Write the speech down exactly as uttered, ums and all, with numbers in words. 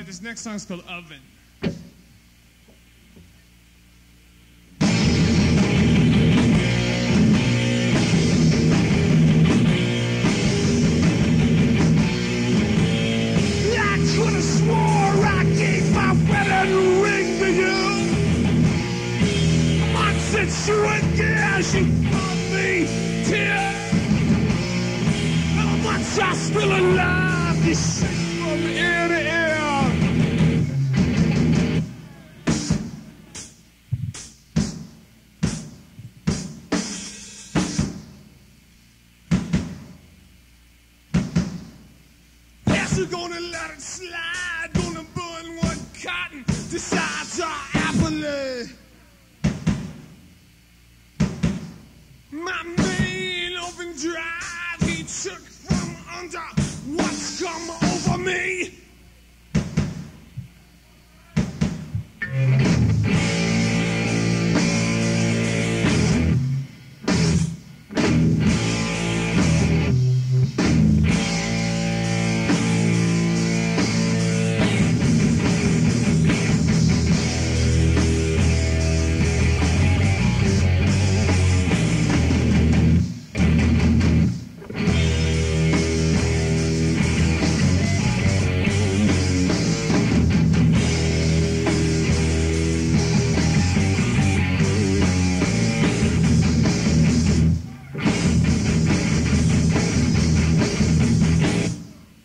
right, this next song's called Oven. She went there, she called me tears. How much I still alive, you say